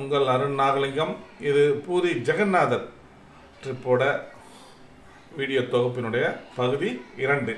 உங்கள் அருண் நாகலிங்கம். இது பூரி ஜெகநாதர் ட்ரிப்போட வீடியோ தொகுப்பினுடைய பகுதி 2.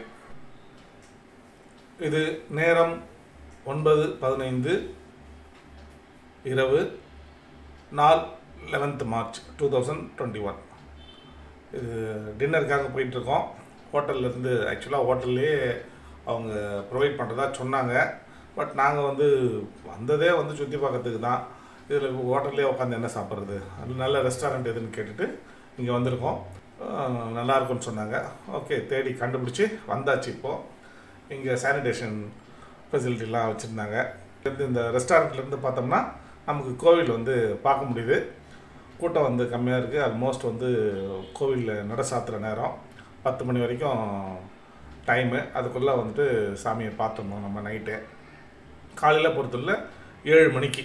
இது நேரம் 9:15 இரவு, நாள் 11th March 2021. இது டின்னருக்காக போயிட்டுருக்கோம். ஹோட்டல்லேருந்து ஆக்சுவலாக ஹோட்டல்லே அவங்க ப்ரொவைட் பண்ணுறதா சொன்னாங்க. பட் நாங்கள் வந்ததே சுற்றி பார்க்கறதுக்கு தான். இதில் ஹோட்டல்லே உட்காந்து என்ன சாப்பிட்றது, அது நல்ல ரெஸ்டாரண்ட் எதுன்னு கேட்டுட்டு இங்கே வந்திருக்கோம். நல்லாயிருக்குன்னு சொன்னாங்க. ஓகே, தேடி கண்டுபிடிச்சி வந்தாச்சு. இப்போது இங்கே சானிடேஷன் ஃபெசிலிட்டிலாம் வச்சுருந்தாங்க. இந்த ரெஸ்டாரண்ட்லேருந்து பார்த்தோம்னா நமக்கு கோவில் பார்க்க முடியுது. கூட்டம் கம்மியாக இருக்குது. ஆல்மோஸ்ட் கோவிலில் நட சாத்துகிற நேரம் 10 மணி வரைக்கும் டைமு. அதுக்குள்ளே சாமியை பார்த்தோம். நம்ம நைட்டு காலையில் பொறுத்தவரை 7 மணிக்கு,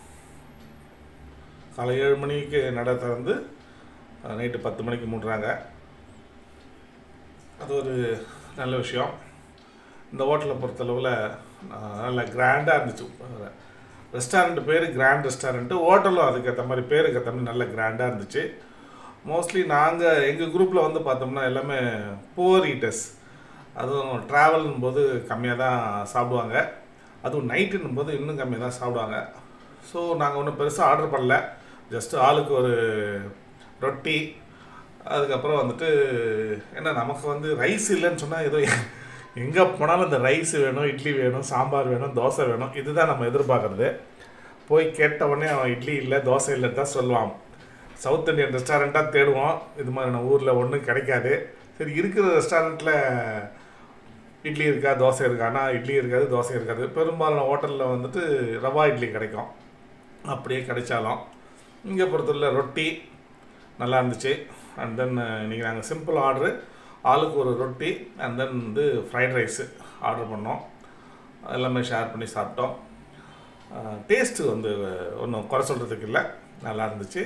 காலை 7 மணிக்கு நட திறந்து நைட்டு 10 மணிக்கு மூடுறாங்க. அது ஒரு நல்ல விஷயம். இந்த ஹோட்டலை பொறுத்தளவில் நல்ல கிராண்டாக இருந்துச்சு. ரெஸ்டாரண்ட் பேர் கிராண்ட் ரெஸ்டாரண்ட்டு, ஹோட்டலும் அதுக்கேற்ற மாதிரி பேருக்கு ஏற்ற மாதிரி நல்ல கிராண்டாக இருந்துச்சு. மோஸ்ட்லி நாங்கள் எங்கள் குரூப்பில் பார்த்தோம்னா எல்லாமே புவர் ஈட்டர்ஸ். அதுவும் ட்ராவல்னும் போது கம்மியாக தான் சாப்பிடுவாங்க. அதுவும் நைட்டுன்னும் போது இன்னும் கம்மியாக தான் சாப்பிடுவாங்க. ஸோ நாங்கள் ஒன்றும் பெருசாக ஆர்டர் பண்ணல. ஜஸ்ட்டு ஆளுக்கு ஒரு ரொட்டி, அதுக்கப்புறம் ஏன்னா நமக்கு ரைஸ் இல்லைன்னு சொன்னால் ஏதோ எங்கே போனாலும் இந்த ரைஸ் வேணும், இட்லி வேணும், சாம்பார் வேணும், தோசை வேணும். இதுதான் நம்ம எதிர்பார்க்குறது. போய் கேட்ட உடனே அவன் இட்லி இல்லை தோசை இல்லைன்னு தான் சொல்லுவான். சவுத் இண்டியன் ரெஸ்டாரண்ட்டாக தேடுவோம். இது மாதிரி நம்ம ஊரில் ஒன்றும் கிடைக்காது. சரி, இருக்கிற ரெஸ்டாரண்ட்டில் இட்லி இருக்கா தோசை இருக்கான்னா இட்லி இருக்காது தோசை இருக்காது. பெரும்பாலான ஹோட்டலில் ரவா இட்லி கிடைக்கும். அப்படியே கிடைச்சாலும் இங்கே பொறுத்தவரை ரொட்டி நல்லா இருந்துச்சு. அண்ட் தென் இன்றைக்கி நாங்கள் சிம்பிள் ஆர்டரு, ஆளுக்கு ஒரு ரொட்டி and then fried rice order பண்ணோம். எல்லாமே ஷேர் பண்ணி சாப்பிட்டோம். டேஸ்ட்டு ஒன்றும் குறை சொல்கிறதுக்கு இல்லை, நல்லா இருந்துச்சு.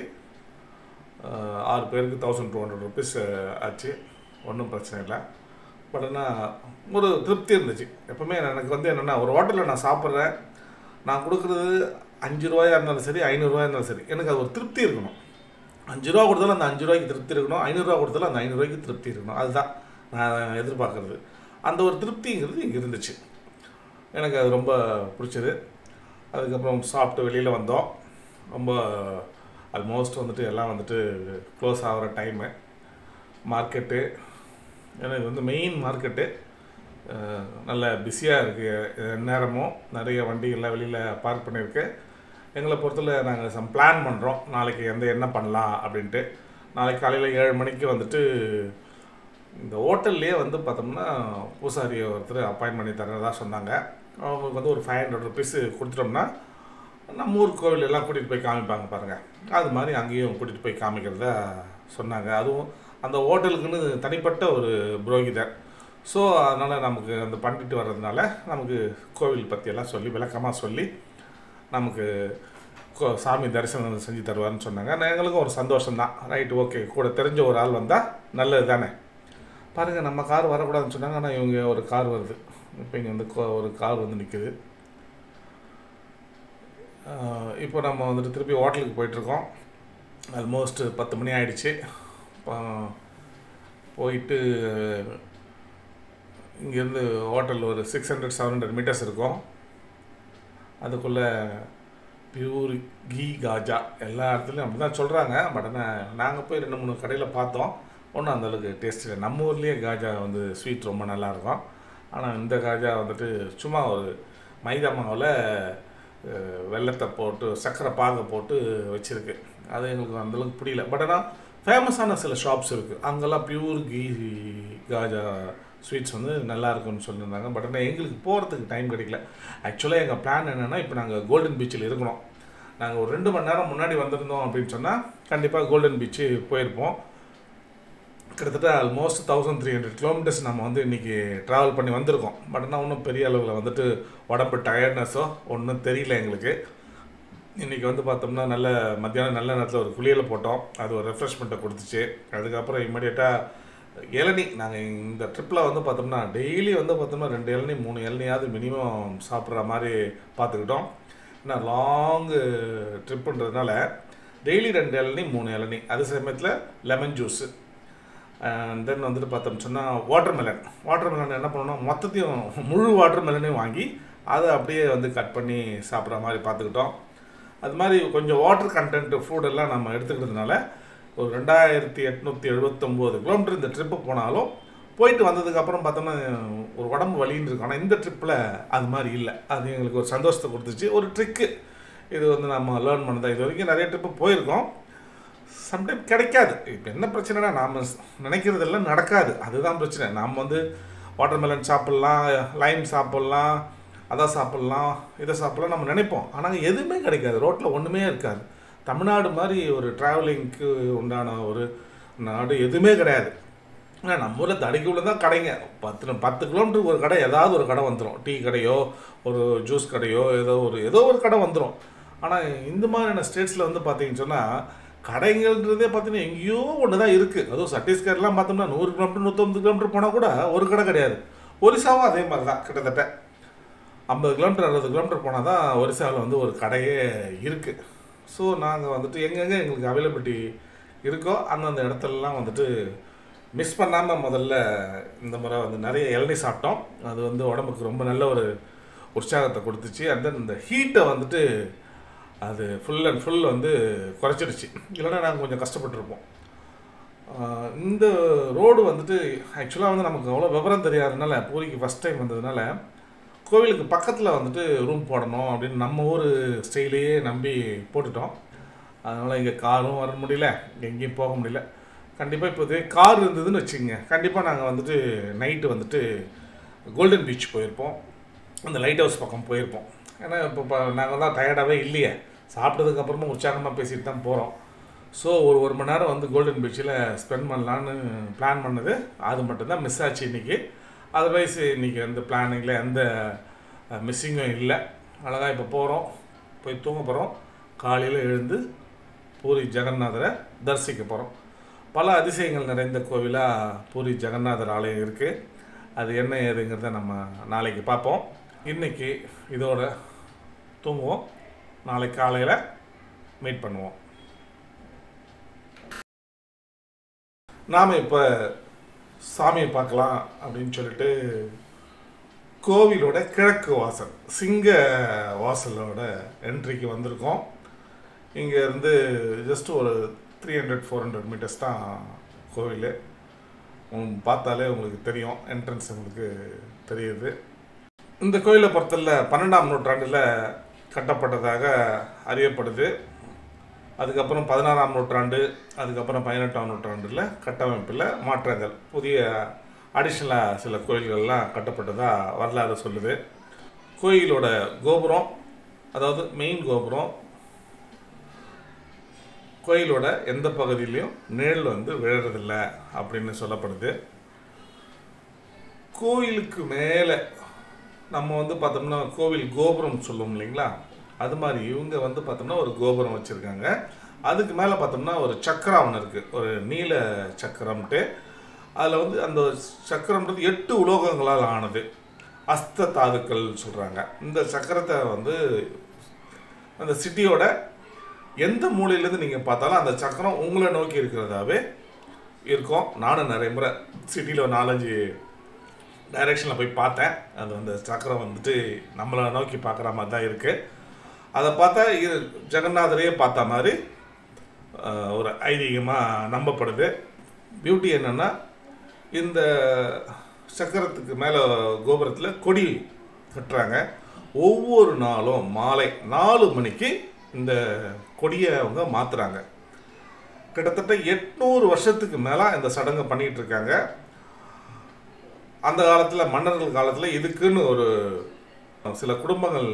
6 பேருக்கு 1200 rupees ஆச்சு. ஒன்றும் பிரச்சனை இல்லை. பட் ஆனால் ஒரு திருப்தி இருந்துச்சு. எப்போவுமே எனக்கு என்னென்னா, ஒரு ஹோட்டலில் நான் சாப்பிட்றேன், நான் கொடுக்குறது 5 ரூபாயாக இருந்தாலும் சரி, 500 ரூபாயாக இருந்தாலும் சரி, எனக்கு அது ஒரு திருப்தி இருக்கணும். 5 ரூபா கொடுத்தாலும் அந்த 5 ரூபாய்க்கு திருப்தி இருக்கணும், 500 ரூபா கொடுத்தாலும் அந்த 500 ரூபாய்க்கு திருப்தி இருக்கணும். அதுதான் நான் எதிர்பார்க்குறது. அந்த ஒரு திருப்திங்கிறது இங்கே இருந்துச்சு. எனக்கு அது ரொம்ப பிடிச்சது. அதுக்கப்புறம் சாப்பிட்டு வெளியில் வந்தோம். ரொம்ப ஆல்மோஸ்ட் எல்லாம் க்ளோஸ் ஆகிற டைமு. மார்க்கெட்டு, ஏன்னா இது மெயின் மார்க்கெட்டு, நல்ல பிஸியாக இருக்குது. நேரமும் நிறைய வண்டிகள்லாம் வெளியில் பார்க் பண்ணியிருக்கு. எங்களை பொறுத்தவரை நாங்கள் பிளான் பண்ணுறோம், நாளைக்கு என்ன பண்ணலாம் அப்படின்ட்டு. நாளைக்கு காலையில் 7 மணிக்கு இந்த ஹோட்டல்லையே பார்த்தோம்னா பூசாரி ஒருத்தர் அப்பாயின்ட் பண்ணி தரதா சொன்னாங்க. அவங்களுக்கு ஒரு 500 rupees கொடுத்துட்டோம்னா நம்ம ஊர் கோவில் எல்லாம் கூட்டிகிட்டு போய் காமிப்பாங்க பாருங்கள். அது மாதிரி அங்கேயும் கூட்டிகிட்டு போய் காமிக்கிறதா சொன்னாங்க. அதுவும் அந்த ஹோட்டலுக்குன்னு தனிப்பட்ட ஒரு புரோகிதர். ஸோ அதனால் நமக்கு பண்ணிட்டு வர்றதுனால நமக்கு கோவில் பற்றியெல்லாம் சொல்லி விளக்கமாக சொல்லி நமக்கு சாமி தரிசனம் செஞ்சு தருவார்னு சொன்னாங்க. எங்களுக்கும் ஒரு சந்தோஷம்தான். ரைட்டு, ஓகே, கூட தெரிஞ்ச ஒரு ஆள் வந்தால் நல்லது தானே. பாருங்கள், நம்ம கார் வரக்கூடாதுன்னு சொன்னாங்க, ஆனால் இவங்க ஒரு கார் வருது. இப்போ இங்கே ஒரு கார் நிற்குது. இப்போ நம்ம திருப்பி ஹோட்டலுக்கு போயிட்டுருக்கோம். ஆல்மோஸ்ட் 10 மணி ஆகிடுச்சு. போயிட்டு இங்கேருந்து ஹோட்டல் ஒரு 600-700 meters இருக்கும். அதுக்குள்ளே பியூர் கீ காஜா எல்லா இடத்துலையும் அப்படி தான் சொல்கிறாங்க. பட் ஆனால் நாங்கள் போய் 2-3 கடையில் பார்த்தோம். ஒன்றும் அந்தளவுக்கு டேஸ்ட் இல்லை. நம்ம ஊர்லேயே காஜா ஸ்வீட் ரொம்ப நல்லாயிருக்கும். ஆனால் இந்த காஜா சும்மா ஒரு மைதா மாவில் வெல்லத்தை போட்டு சர்க்கரை பாகை போட்டு வச்சுருக்கு. அது எங்களுக்கு அந்தளவுக்கு பிடிக்கல. பட் ஆனால் ஃபேமஸான சில ஷாப்ஸ் இருக்குது, அங்கெல்லாம் பியூர் கீ காஜா ஸ்வீட்ஸ் நல்லா இருக்குன்னு சொல்லியிருந்தாங்க. பட் ஆனால் எங்களுக்கு போகிறதுக்கு டைம் கிடைக்கல. ஆக்சுவலாக எங்கள் பிளான் என்னென்னா, இப்போ நாங்கள் கோல்டன் பீச்சில் இருக்கணும். நாங்கள் ஒரு 2 மணி நேரம் முன்னாடி வந்திருந்தோம் அப்படின்னு சொன்னால் கண்டிப்பாக கோல்டன் பீச்சு போயிருப்போம். கிட்டத்தட்ட ஆல்மோஸ்ட் 1300 kilometers நம்ம இன்றைக்கி ட்ராவல் பண்ணி வந்திருக்கோம். பட் ஆனால் ஒன்றும் பெரிய அளவில் உடம்பு டயர்ட்னஸோ ஒன்றும் தெரியல எங்களுக்கு. இன்றைக்கி பார்த்தோம்னா நல்ல மத்தியானம் நல்ல நேரத்தில் ஒரு குளியலை போட்டோம். அது ஒரு ரெஃப்ரெஷ்மெண்ட்டை கொடுத்துச்சு. அதுக்கப்புறம் இம்மிடியேட்டாக இளநீ, நாங்கள் இந்த ட்ரிப்பில் பார்த்தோம்னா டெய்லி பார்த்தோம்னா 2 இளநீ 3 இளநியாவது மினிமம் சாப்பிட்ற மாதிரி பார்த்துக்கிட்டோம். ஏன்னா லாங்கு ட்ரிப்புன்றதுனால டெய்லி 2 இளநீ 3 இளநீ, அது சமயத்தில் லெமன் ஜூஸு. அண்ட் தென் வந்துட்டு பார்த்தோம்னு சொன்னால் வாட்டர்மெலன் என்ன பண்ணணும், மொத்தத்தையும் முழு வாட்டர்மெலனையும் வாங்கி அதை அப்படியே வந்து கட் பண்ணி சாப்பிட்ற மாதிரி பார்த்துக்கிட்டோம். அது மாதிரி கொஞ்சம் வாட்டர் கண்டென்ட் ஃபுட்டெல்லாம் நம்ம எடுத்துக்கிறதுனால ஒரு 2879 கிலோமீட்டர் இந்த ட்ரிப்பு போனாலும் போயிட்டு வந்ததுக்கப்புறம் பார்த்தோம்னா ஒரு உடம்பு வலின்னு இருக்கும். ஆனால் இந்த ட்ரிப்பில் அது மாதிரி இல்லை. அது எங்களுக்கு ஒரு சந்தோஷத்தை கொடுத்துச்சு. ஒரு ட்ரிக்கு இது வந்து நம்ம லேர்ன் பண்ணதான். இது வரைக்கும் நிறைய ட்ரிப்பு போயிருக்கோம், சம்டைம் கிடைக்காது. இப்போ என்ன பிரச்சனைனா நாம் நினைக்கிறதெல்லாம் நடக்காது, அதுதான் பிரச்சனை. நாம் வந்து வாட்டர்மெலன் சாப்பிட்லாம், லைம் சாப்பிட்லாம், அதை சாப்பிட்லாம், இதை சாப்பிட்லாம் நம்ம நினைப்போம். ஆனால் எதுவுமே கிடைக்காது, ரோட்டில் ஒன்றுமே இருக்காது. தமிழ்நாடு மாதிரி ஒரு ட்ராவலிங்க்கு உண்டான ஒரு நாடு எதுவுமே கிடையாது. ஏன்னா நம்ம ஊரில் தடிக்குள்ள தான் கடைங்க, 10 கிலோமீட்டருக்கு ஒரு கடை, ஏதாவது ஒரு கடை வந்துடும். டீ கடையோ ஒரு ஜூஸ் கடையோ ஏதோ ஒரு கடை வந்துடும். ஆனால் இந்த மாதிரியான ஸ்டேட்ஸில் வந்து பார்த்தீங்கன்னு சொன்னால் கடைங்கள்ன்றதே பார்த்தீங்கன்னா எங்கேயோ ஒன்று தான் இருக்குது. அதுவும் சத்தீஸ்கர்லாம் பார்த்தோம்னா 100 கிலோமீட்டர் 150 கிலோமீட்டர் போனால் கூட ஒரு கடை கிடையாது. ஒரிசாவும் அதே மாதிரி தான், கிட்டத்தட்ட 50 கிலோமீட்டர் 60 கிலோமீட்டர் போனால் தான் ஒரிசாவில் வந்து ஒரு கடையே இருக்குது. ஸோ நாங்கள் வந்துட்டு எங்கெங்கே எங்களுக்கு அவைலபிலிட்டி இருக்கோ அந்தந்த இடத்துலலாம் வந்துட்டு மிஸ் பண்ணாமல் முதல்ல இந்த முறை வந்து நிறைய இளநீ சாப்பிட்டோம். அது வந்து உடம்புக்கு ரொம்ப நல்ல ஒரு உற்சாகத்தை கொடுத்துச்சு. அண்ட் தென் இந்த ஹீட்டை வந்துட்டு அது ஃபுல் அண்ட் ஃபுல் வந்து குறைச்சிடுச்சு. இல்லைன்னா நாங்கள் கொஞ்சம் கஷ்டப்பட்டுருப்போம். இந்த ரோடு வந்துட்டு ஆக்சுவலாக வந்து நமக்கு அவ்வளோ விவரம் தெரியாததுனால, பூரிக்கு ஃபஸ்ட் டைம் வந்ததுனால கோவிலுக்கு பக்கத்தில் வந்துட்டு ரூம் போடணும் அப்படின்னு நம்ம ஊர் ஸ்டைலையே நம்பி போட்டுட்டோம். அதனால் இங்கே காரும் வர முடியல, எங்கேயும் போக முடியல. கண்டிப்பாக இப்போ கார் இருந்ததுன்னு வச்சுக்கோங்க, கண்டிப்பாக நாங்கள் வந்துட்டு நைட்டு வந்துட்டு கோல்டன் பீச் போயிருப்போம், அந்த லைட் ஹவுஸ் பக்கம் போயிருப்போம். ஏன்னா இப்போ நாங்கள் தான் டயர்டாகவே இல்லையே, சாப்பிட்டதுக்கப்புறமா உற்சாகமாக பேசிட்டு தான் போகிறோம். ஸோ ஒரு மணி நேரம் வந்து கோல்டன் பீச்சில் ஸ்பெண்ட் பண்ணலான்னு பிளான் பண்ணது, அது மட்டும்தான் மிஸ் ஆச்சு இன்றைக்கி. அதர்வைஸ் இன்றைக்கி வந்து பிளானிங்கில் எந்த மிஸ்ஸிங்கும் இல்லை. அழகாக இப்போ போகிறோம், போய் தூங்க போகிறோம். காலையில் எழுந்து பூரி ஜெகநாதரை தரிசிக்க போகிறோம். பல அதிசயங்கள் நிறைந்த கோவிலாக பூரி ஜெகநாதர் ஆலயம் இருக்குது. அது என்ன ஏதுங்கிறத நம்ம நாளைக்கு பார்ப்போம். இன்றைக்கி இதோட தூங்குவோம், நாளைக்கு காலையில் மீட் பண்ணுவோம். நாம் இப்போ சாமியை பார்க்கலாம் அப்படின்னு சொல்லிட்டு கோவிலோட கிழக்கு வாசல், சிங்க வாசலோட என்ட்ரிக்கு வந்திருக்கோம். இங்கேருந்து ஜஸ்ட் ஒரு 300-400 மீட்டர்ஸ் தான் கோவில். பார்த்தாலே உங்களுக்கு தெரியும், என்ட்ரன்ஸ் உங்களுக்கு தெரியுது. இந்த கோயிலை பொறுத்தல 12ஆம் நூற்றாண்டில் கட்டப்பட்டதாக அறியப்படுது. அதுக்கப்புறம் 16ஆம் நூற்றாண்டு, அதுக்கப்புறம் 18ஆம் நூற்றாண்டில் கட்டமைப்பில் மாற்றங்கள், புதிய அடிஷ்னலாக சில கோயில்கள்லாம் கட்டப்பட்டதாக வரலாறு சொல்லுது. கோயிலோட கோபுரம், அதாவது மெயின் கோபுரம், கோயிலோட எந்த பகுதியிலையும் நிழல் வந்து விழறதில்லை அப்படின்னு சொல்லப்படுது. கோயிலுக்கு மேலே நம்ம வந்து பார்த்தோம்னா கோவில் கோபுரம் சொல்லுவோம் இல்லைங்களா, அது மாதிரி இவங்க வந்து பார்த்தோம்னா ஒரு கோபுரம் வச்சுருக்காங்க. அதுக்கு மேலே பார்த்தோம்னா ஒரு சக்கரம் ஒன்று இருக்குது, ஒரு நீல சக்கரம்ட்டு. அதில் வந்து அந்த சக்கரம்ன்றது 8 உலோகங்களால் ஆனது, அஸ்த தாதுக்கள் சொல்கிறாங்க. இந்த சக்கரத்தை வந்து அந்த சிட்டியோட எந்த மூலையிலேருந்து நீங்கள் பார்த்தாலும் அந்த சக்கரம் உங்களை நோக்கி இருக்கிறதாவே இருக்கும். நானும் நிறைய முறை சிட்டியில் 4-5 டைரெக்ஷனில் போய் பார்த்தேன். அது அந்த சக்கரம் வந்துட்டு நம்மளை நோக்கி பார்க்குற மாதிரி தான் இருக்குது. அதை பார்த்தா இது ஜெகநாதரையே பார்த்த மாதிரி ஒரு ஐதீகமாக நம்பப்படுது. பியூட்டி என்னென்னா, இந்த சக்கரத்துக்கு மேலே கோபுரத்தில் கொடி கட்டுறாங்க. ஒவ்வொரு நாளும் மாலை 4 மணிக்கு இந்த கொடியை அவங்க மாற்றுறாங்க. கிட்டத்தட்ட 800 வருஷத்துக்கு மேலே இந்த சடங்கை பண்ணிகிட்டு இருக்காங்க. அந்த காலத்தில், மன்னர்கள் காலத்தில் இதுக்குன்னு ஒரு சில குடும்பங்கள்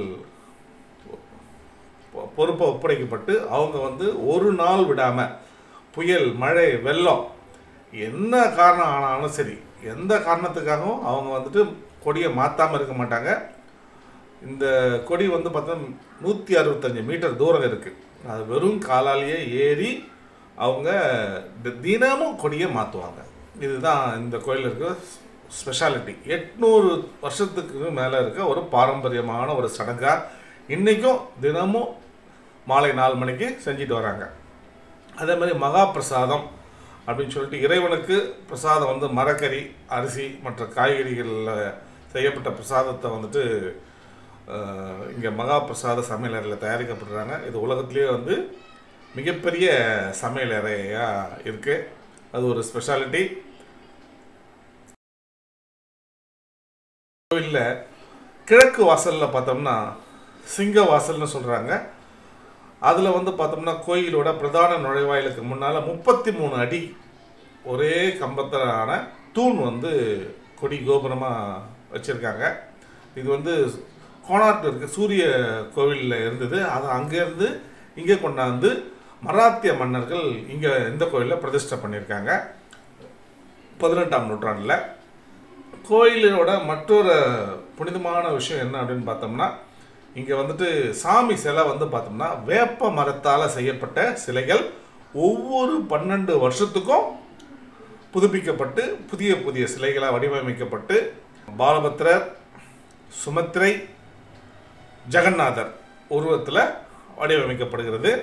பொறுப்பை ஒப்படைக்கப்பட்டு அவங்க வந்து ஒரு நாள் விடாமல் புயல், மழை, வெள்ளம் என்ன காரணம் ஆனாலும் சரி, எந்த காரணத்துக்காகவும் அவங்க வந்துட்டு கொடியை மாற்றாமல் இருக்க மாட்டாங்க. இந்த கொடி வந்து பார்த்தா 165 மீட்டர் தூரம் இருக்குது. அது வெறும் காலாலேயே ஏறி அவங்க தினமும் கொடியை மாற்றுவாங்க. இதுதான் இந்த கோயில் இருக்க ஸ்பெஷாலிட்டி. 800 வருஷத்துக்கு மேலே இருக்க ஒரு பாரம்பரியமான ஒரு சடங்காக இன்றைக்கும் தினமும் மாலை 4 மணிக்கு செஞ்சுட்டு வராங்க. அதே மாதிரி மகா பிரசாதம் அப்படின்னு சொல்லிட்டு இறைவனுக்கு பிரசாதம் வந்து மரக்கறி, அரிசி மற்ற காய்கறிகளில் செய்யப்பட்ட பிரசாதத்தை வந்துட்டு இங்கே மகா பிரசாத சமையலறையில் தயாரிக்கப்படுறாங்க. இது உலகத்திலேயே வந்து மிகப்பெரிய சமையலறையாக இருக்குது. அது ஒரு ஸ்பெஷாலிட்டி. கோயிலில் கிழக்கு வாசலில் பார்த்தோம்னா சிங்க வாசல்னு சொல்கிறாங்க. அதில் வந்து பார்த்தோம்னா கோயிலோட பிரதான நுழைவாயிலுக்கு முன்னால் 33 அடி ஒரே கம்பத்தான தூண் வந்து கொடி கோபுரமாக வச்சுருக்காங்க. இது வந்து கோனார்க்கில் இருக்க சூரிய கோவிலில் இருந்தது. அது அங்கேருந்து இங்கே கொண்டாந்து மராத்திய மன்னர்கள் இங்கே இந்த கோயிலில் பிரதிஷ்டை பண்ணியிருக்காங்க 18ஆம் நூற்றாண்டில். கோயிலோட மற்றொரு புனிதமான விஷயம் என்ன அப்படின்னு பார்த்தோம்னா, இங்கே வந்துட்டு சாமி சிலை வந்து பார்த்தோம்னா வேப்ப மரத்தால் செய்யப்பட்ட சிலைகள் ஒவ்வொரு 12 வருஷத்துக்கும் புதுப்பிக்கப்பட்டு புதிய புதிய சிலைகளாக வடிவமைக்கப்பட்டு பாலபத்ரர், சுமத்ரை, ஜெகநாதர் உருவத்தில் வடிவமைக்கப்படுகிறது.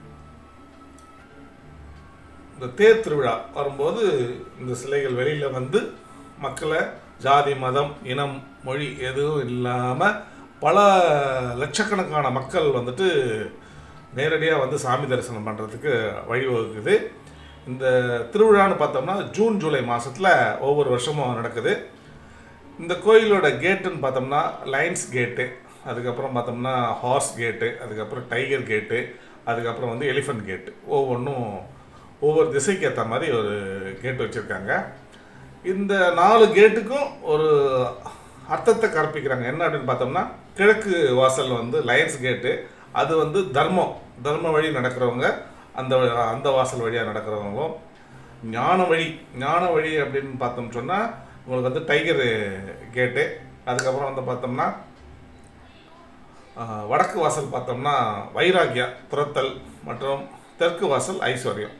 இந்த தேர் திருவிழா வரும்போது இந்த சிலைகள் வெளியில் வந்து மக்களை ஜாதி, மதம், இனம், மொழி எதுவும் இல்லாமல் பல லட்சக்கணக்கான மக்கள் வந்துட்டு நேரடியாக வந்து சாமி தரிசனம் பண்ணுறதுக்கு வழிவகுக்குது. இந்த திருவிழான்னு பார்த்தோம்னா ஜூன் ஜூலை மாதத்தில் ஒவ்வொரு வருஷமும் நடக்குது. இந்த கோயிலோட கேட்டுன்னு பார்த்தோம்னா லைன்ஸ் கேட்டு, அதுக்கப்புறம் பார்த்தோம்னா ஹார்ஸ் கேட்டு, அதுக்கப்புறம் டைகர் கேட்டு, அதுக்கப்புறம் வந்து எலிஃபண்ட் கேட்டு, ஒவ்வொன்றும் ஒவ்வொரு திசைக்கு ஏற்ற மாதிரி ஒரு கேட்டு வச்சுருக்காங்க. இந்த 4 கேட்டுக்கும் ஒரு அர்த்தத்தை கற்பிக்கிறாங்க. என்ன அப்படின்னு பார்த்தோம்னா, கிழக்கு வாசல் வந்து லயன்ஸ் கேட்டு, அது வந்து தர்ம வழி நடக்கிறவங்க அந்த அந்த வாசல் வழியாக நடக்கிறவங்களும், ஞான வழி அப்படின்னு பார்த்தோம்னு சொன்னால் உங்களுக்கு வந்து டைகர் கேட்டு, அதுக்கப்புறம் வந்து பார்த்தோம்னா வடக்கு வாசல் பார்த்தோம்னா வைராகியா துரத்தல் மற்றும் தெற்கு வாசல் ஐஸ்வர்யம்.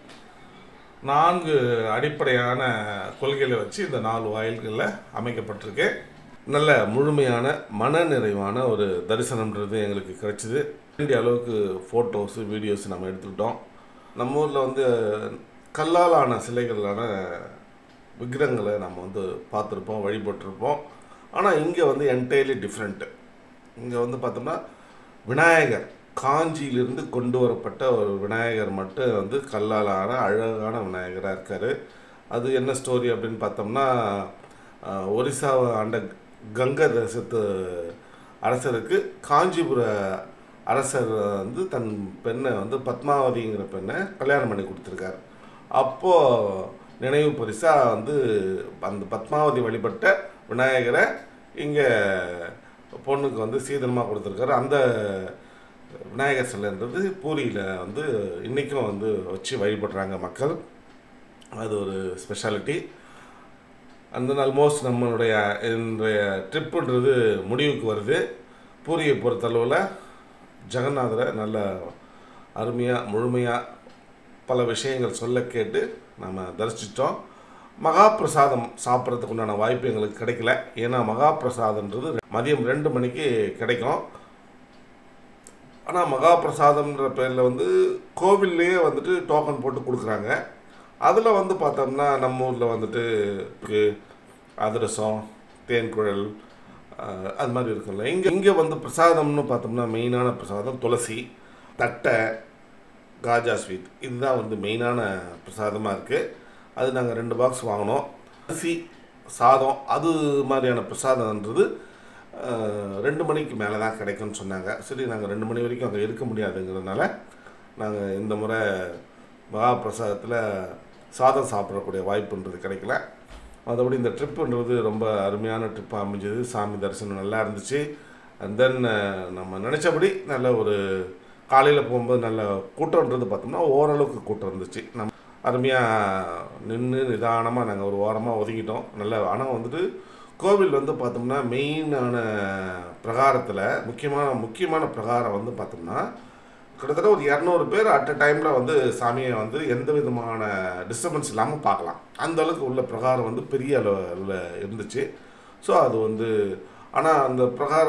4 அடிப்படையான கொள்கைகளை வச்சு இந்த 4 வாயில்களில் அமைக்கப்பட்டிருக்கு. நல்ல முழுமையான மன நிறைவான ஒரு தரிசனம்ன்றது எங்களுக்கு கிடைச்சிது. வேண்டிய அளவுக்கு ஃபோட்டோஸு, வீடியோஸ் நம்ம எடுத்துக்கிட்டோம். நம்ம ஊரில் வந்து கல்லால் ஆன சிலைகளான விக்கிரகங்களை நம்ம வந்து பார்த்துருப்போம், வழிபட்டிருப்போம். ஆனால் இங்கே வந்து என்டையர்லி டிஃப்ரெண்ட்டு. இங்கே வந்து பார்த்தோம்னா விநாயகர் காஞ்சியிலிருந்து கொண்டு வரப்பட்ட ஒரு விநாயகர் மட்டும் வந்து கல்லால் ஆன அழகான விநாயகராக இருக்கார். அது என்ன ஸ்டோரி அப்படின்னு பார்த்தோம்னா, ஒரிசாவை ஆண்ட கங்க தேசத்து அரசருக்கு காஞ்சிபுர அரசர் வந்து தன் பெண்ணை வந்து பத்மாவதிங்கிற பெண்ணை கல்யாணம் பண்ணி கொடுத்துருக்கார். அப்போது நினைவு பரிசாக வந்து அந்த பத்மாவதி வழிபட்ட விநாயகரை இங்கே பொண்ணுக்கு வந்து சீதனமாக கொடுத்துருக்காரு. அந்த விநாயகர் சிலைன்றது பூரியில் வந்து இன்றைக்கும் வந்து வச்சு வழிபடுறாங்க மக்கள். அது ஒரு ஸ்பெஷாலிட்டி. அந்த ஆல்மோஸ்ட் நம்மளுடைய இன்றைய ட்ரிப்புன்றது முடிவுக்கு வருது. பூரியை பொறுத்தளவில் ஜெகநாதரை நல்ல அருமையாக முழுமையாக பல விஷயங்கள் சொல்ல கேட்டு நம்ம தரிசித்தோம். மகாபிரசாதம் சாப்பிட்றதுக்கு உண்டான வாய்ப்பு எங்களுக்கு கிடைக்கல. ஏன்னா மகாபிரசாதன்றது மதியம் 2 மணிக்கு கிடைக்கும். ஆனால் மகாபிரசாதம்ன்ற பேரில் வந்து கோவில்லையே வந்துட்டு டோக்கன் போட்டு கொடுக்குறாங்க. அதில் வந்து பார்த்தோம்னா நம்ம ஊரில் வந்துட்டு அதிரசம், தேன்குழல் அது மாதிரி இருக்குல்ல. இங்கே வந்து பிரசாதம்னு பார்த்தோம்னா மெயினான பிரசாதம் துளசி, தட்டை, காஜா ஸ்வீட். இதுதான் வந்து மெயினான பிரசாதமாக இருக்குது. அது நாங்கள் 2 பாக்ஸ் வாங்கினோம். அரிசி சாதம் அது மாதிரியான பிரசாதம்ன்றது 2 மணிக்கு மேலே தான் கிடைக்கும்னு சொன்னாங்க. சரி, நாங்கள் 2 மணி வரைக்கும் அங்கே இருக்க முடியாதுங்கிறதுனால நாங்கள் இந்த முறை மகாபிரசாதத்தில் சாதம் சாப்பிடக்கூடிய வாய்ப்புன்றது கிடைக்கல. மற்றபடி இந்த ட்ரிப்புன்றது ரொம்ப அருமையான ட்ரிப்பாக அமைஞ்சது. சாமி தரிசனம் நல்லா இருந்துச்சு. அண்ட் தென் நம்ம நினச்சபடி நல்ல ஒரு காலையில் போகும்போது நல்ல கூட்டம்ன்றது பார்த்தோம்னா ஓரளவுக்கு கூட்டம் இருந்துச்சு. நம்ம அருமையாக நின்று நிதானமாக நாங்கள் ஒரு ஓரமாக ஒதுங்கிட்டோம். நல்ல ஆனால் வந்துட்டு கோவில் வந்து பார்த்தோம்னா மெயினான பிரகாரத்தில் முக்கியமான பிரகாரம் வந்து பார்த்தோம்னா கிட்டத்தட்ட ஒரு 200 பேர் அட் அ டைமில் வந்து சாமியை வந்து எந்த விதமான டிஸ்டர்பன்ஸ் இல்லாமல் பார்க்கலாம். அந்த அளவுக்கு உள்ள பிரகாரம் வந்து பெரிய அளவில் இருந்துச்சு. ஸோ அது வந்து ஆனால் அந்த பிரகாரம்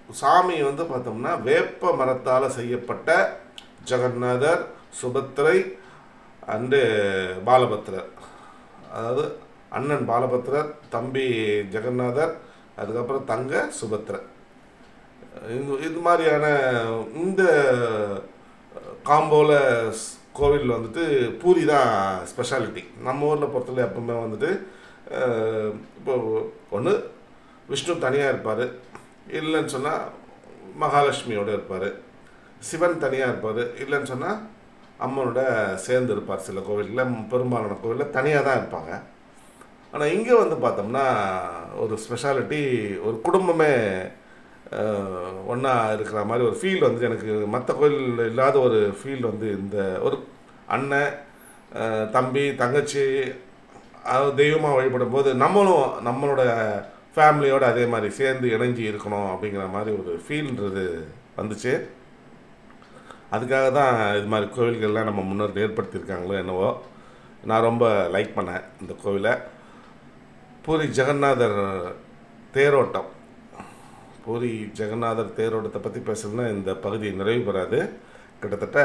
சாமி வந்து பார்த்தோம்னா வேப்ப மரத்தால் செய்யப்பட்ட ஜெகநாதர், சுபத்திரை அண்டு பாலபத்திரர். அதாவது அண்ணன் பாலபத்திரர், தம்பி ஜெகநாதர், அதுக்கப்புறம் தங்க சுபத்திரை. இது மாதிரியான இந்த காம்போவில் கோவில் வந்துட்டு பூரி தான் ஸ்பெஷாலிட்டி. நம்ம ஊரில் பொறுத்தவரை எப்பவுமே வந்துட்டு இப்போ ஒன்று விஷ்ணு தனியாக இருப்பார், இல்லைன்னு சொன்னால் மகாலட்சுமியோடு இருப்பார், சிவன் தனியாக இருப்பார், இல்லைன்னு சொன்னால் அம்மனோட சேர்ந்து இருப்பார். சில கோவிலில், பெரும்பாலான கோவிலில் தனியாக தான் இருப்பாங்க. ஆனால் இங்கே வந்து பார்த்தோம்னா ஒரு ஸ்பெஷாலிட்டி, ஒரு குடும்பமே ஒன்றா இருக்கிற மாதிரி ஒரு ஃபீல் வந்து எனக்கு மற்ற கோயில் இல்லாத ஒரு ஃபீல் வந்து இந்த ஒரு அண்ணன், தம்பி, தங்கச்சி தெய்வமாக வழிபடும் போது நம்மளோட ஃபேமிலியோடு அதே மாதிரி சேர்ந்து இணைஞ்சி இருக்கணும் அப்படிங்கிற மாதிரி ஒரு ஃபீல்ன்றது வந்துச்சு. அதுக்காக தான் இது மாதிரி கோவில்கள்லாம் நம்ம முன்னோர் ஏற்படுத்தியிருக்காங்களோ என்னவோ. நான் ரொம்ப லைக் பண்ணேன் இந்த கோவிலை. பூரி ஜெகநாதர் தேரோட்டம், பூரி ஜெகநாதர் தேரோட்டத்தை பற்றி பேசுகிறதுனா இந்த பகுதி நிறைவு பெறாது. கிட்டத்தட்ட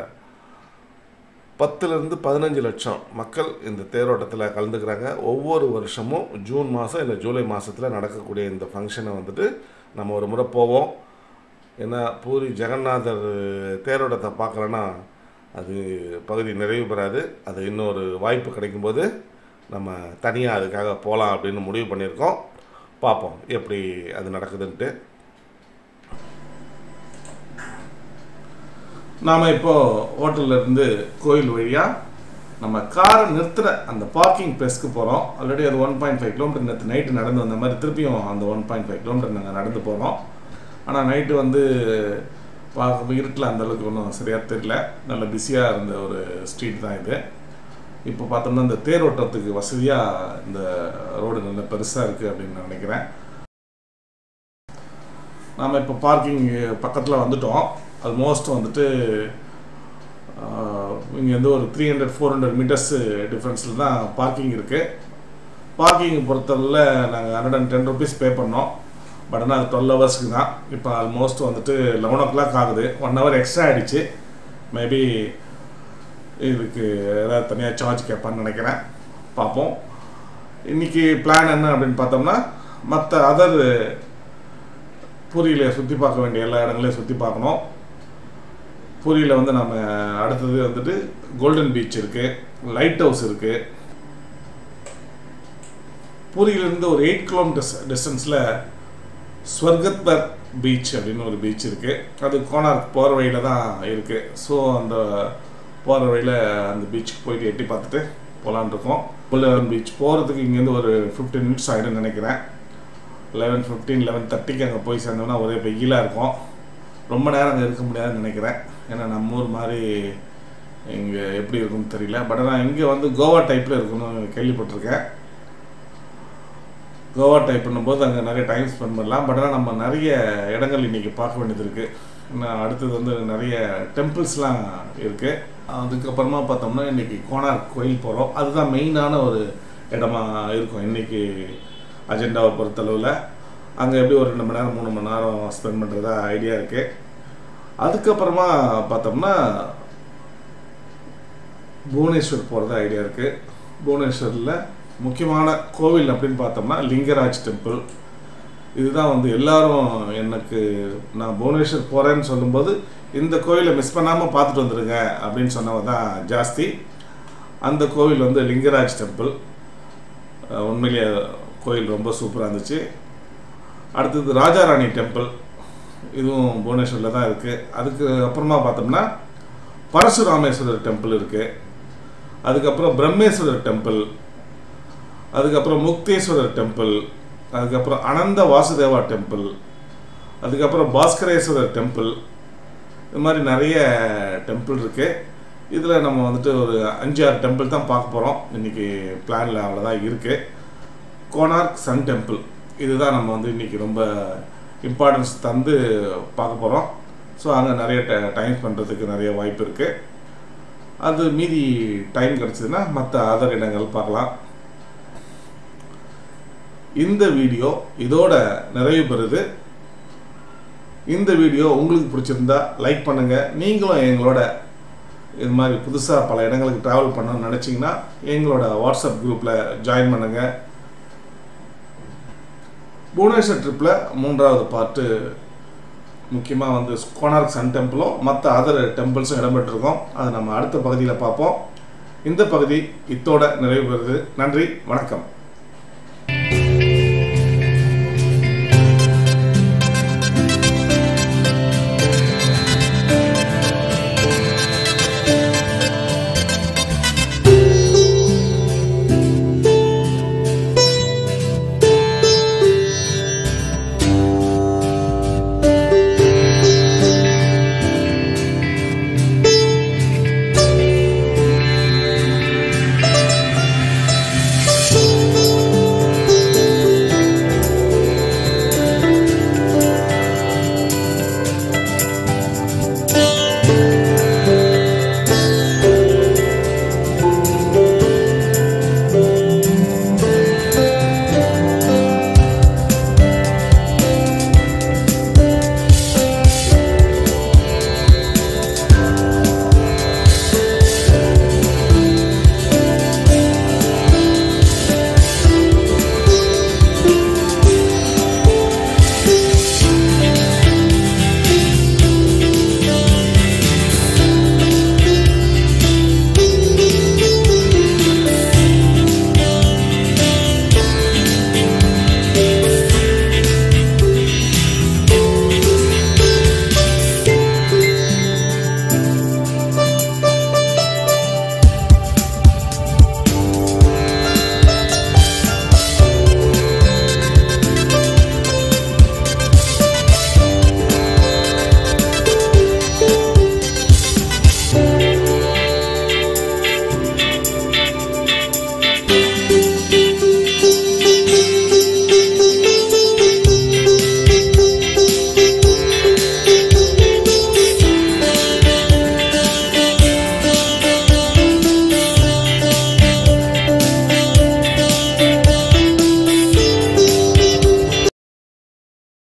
10 to 15 லட்சம் மக்கள் இந்த தேரோட்டத்தில் கலந்துக்கிறாங்க. ஒவ்வொரு வருஷமும் ஜூன் மாதம் இல்லை ஜூலை மாதத்தில் நடக்கக்கூடிய இந்த ஃபங்க்ஷனை வந்துட்டு நம்ம ஒரு முறை போவோம். ஏன்னா பூரி ஜெகநாதர் தேரோட்டத்தை பார்க்கலன்னா அது பகுதி நிறைவு பெறாது. அது இன்னொரு வாய்ப்பு கிடைக்கும்போது நம்ம தனியாக அதுக்காக போகலாம் அப்படின்னு முடிவு பண்ணியிருக்கோம். பார்ப்போம் எப்படி அது நடக்குதுன்ட்டு. நாம் இப்போது ஹோட்டல்லேருந்து கோயில் வழியாக நம்ம காரை நிறுத்துகிற அந்த பார்க்கிங் பிளேஸ்க்கு போகிறோம். ஆல்ரெடி அது 1.5 கிலோமீட்டர் நேற்று நைட்டு நடந்து வந்த மாதிரி திருப்பியும் அந்த 1.5 கிலோமீட்டர் நாங்கள் நடந்து போகிறோம். ஆனால் நைட்டு வந்து பார்க்க இருட்டில் அந்தளவுக்கு ஒன்றும் சரியாக தெரியல. நல்ல பிஸியாக இருந்த ஒரு ஸ்ட்ரீட் தான் இது. இப்போ பார்த்தோம்னா இந்த தேரோட்டத்துக்கு வசதியாக இந்த ரோடு நல்ல பெருசாக இருக்குது அப்படின்னு நான் நினைக்கிறேன். நாம் இப்போ பார்க்கிங் பக்கத்தில் வந்துட்டோம். ஆல்மோஸ்ட் வந்துட்டு இங்கேருந்து ஒரு 300-400 மீட்டர்ஸு டிஃப்ரென்ஸில் தான் பார்க்கிங் இருக்குது. பார்க்கிங் பொறுத்தவரையில் நாங்கள் 110 rupees பே பண்ணோம். பட் ஆனால் அது 12 ஹவர்ஸ்க்கு தான். இப்போ ஆல்மோஸ்ட் வந்துட்டு 11 o'clock ஆகுது. 1 hour எக்ஸ்ட்ரா ஆகிடுச்சு. மேபி இதுக்கு ஏதாவது தனியாக சார்ஜ் கேட்பான்னு நினைக்கிறேன். பார்ப்போம். இன்றைக்கி பிளான் என்ன அப்படின்னு பார்த்தோம்னா, மற்ற அதர் பூரியில் சுற்றி பார்க்க வேண்டிய எல்லா இடங்களையும் சுற்றி பார்க்கணும். பூரியில் வந்து நம்ம அடுத்தது வந்துட்டு கோல்டன் பீச் இருக்குது, லைட் ஹவுஸ் இருக்குது. பூரியிலேருந்து ஒரு 8 kilometers டிஸ்டன்ஸில் ஸ்வர்கத்பர் பீச் அப்படின்னு ஒரு பீச் இருக்குது. அது கோனார்க் போகிற வழியில் தான் இருக்குது. ஸோ அந்த போகிற வழியில் அந்த பீச்சுக்கு போயிட்டு எட்டி பார்த்துட்டு போகலான் இருக்கோம். கோல்டன் பீச் போகிறதுக்கு இங்கேருந்து ஒரு 15 minutes ஆகிடும்னு நினைக்கிறேன். 11:15, 11:30 அங்கே போய் சேர்ந்தோம்னா ஒரே வெயிலாக இருக்கும். ரொம்ப நேரம் அங்கே இருக்க முடியாதுன்னு நினைக்கிறேன். ஏன்னா நம்ம ஊர் மாதிரி இங்கே எப்படி இருக்குன்னு தெரியல. பட் ஆனால் இங்கே வந்து கோவா டைப்பில் இருக்குன்னு கேள்விப்பட்டிருக்கேன். கோவா டைப் பண்ணும்போது அங்கே நிறைய டைம் ஸ்பெண்ட் பண்ணலாம். பட் ஆனால் நம்ம நிறைய இடங்கள் இன்றைக்கி பார்க்க வேண்டியது இருக்குது. இன்னும் அடுத்தது வந்து நிறைய டெம்பிள்ஸ்லாம் இருக்குது. அதுக்கப்புறமா பார்த்தோம்னா இன்றைக்கி கோனார்க் கோயில் போகிறோம். அதுதான் மெயினான ஒரு இடமா இருக்கும் இன்றைக்கி அஜெண்டாவை பொறுத்தளவில். அங்கே எப்படி ஒரு 2 மணி நேரம் 3 மணி நேரம் ஸ்பெண்ட் பண்ணுறதா ஐடியா இருக்குது. அதுக்கப்புறமா பார்த்தோம்னா புவனேஸ்வர் போகிறதா ஐடியா இருக்குது. புவனேஸ்வரில் முக்கியமான கோவில் அப்படின்னு பார்த்தோம்னா லிங்கராஜ் டெம்பிள். இதுதான் வந்து எல்லாரும் எனக்கு நான் புவனேஸ்வர் போகிறேன்னு சொல்லும்போது இந்த கோவிலை மிஸ் பண்ணாமல் பார்த்துட்டு வந்துடுங்க அப்படின்னு சொன்னவங்க தான் ஜாஸ்தி. அந்த கோவில் வந்து லிங்கராஜ் டெம்பிள். உண்மையிலேயே கோயில் ரொம்ப சூப்பராக இருந்துச்சு. அடுத்தது ராஜாராணி டெம்பிள், இதுவும் புவனேஸ்வரில் தான் இருக்குது. அதுக்கு அப்புறமா பார்த்தோம்னா பரசுராமேஸ்வரர் டெம்பிள் இருக்குது. அதுக்கப்புறம் பிரம்மேஸ்வரர் டெம்பிள், அதுக்கப்புறம் முக்தேஸ்வரர் டெம்பிள், அதுக்கப்புறம் அனந்த வாசுதேவா டெம்பிள், அதுக்கப்புறம் பாஸ்கரேஸ்வரர் டெம்பிள். இது மாதிரி நிறைய டெம்பிள் இருக்குது. இதில் நம்ம வந்துட்டு ஒரு 5-6 டெம்பிள் தான் பார்க்க போகிறோம். இன்றைக்கி பிளானில் அவ்வளோதான் இருக்குது. கோனார்க் சன் டெம்பிள், இதுதான் நம்ம வந்து இன்றைக்கி ரொம்ப இம்பார்ட்டன்ஸ் தந்து பார்க்க போகிறோம். ஸோ அங்கே நிறைய டைம் பண்ணுறதுக்கு நிறைய வாய்ப்பு இருக்குது. அது மீதி டைம் கிடச்சிதுன்னா மற்ற அதர் இடங்கள் பார்க்கலாம். இந்த வீடியோ இதோட நிறைவு பெறுது. இந்த வீடியோ உங்களுக்கு பிடிச்சிருந்தா லைக் பண்ணுங்கள். நீங்களும் எங்களோட இது மாதிரி புதுசாக பல இடங்களுக்கு ட்ராவல் பண்ணணும்னு நினச்சிங்கன்னா எங்களோட வாட்ஸ்அப் குரூப்பில் ஜாயின் பண்ணுங்கள். புவனேஸ்வர் ட்ரிப்பில் 3வது பார்ட்டு முக்கியமாக வந்து கோனார்க் சன் டெம்பிளும் மற்ற அதர் டெம்பிள்ஸும் இடம்பெற்றிருக்கோம். அதை நம்ம அடுத்த பகுதியில் பார்ப்போம். இந்த பகுதி இத்தோட நிறைவு பெறுது. நன்றி, வணக்கம்.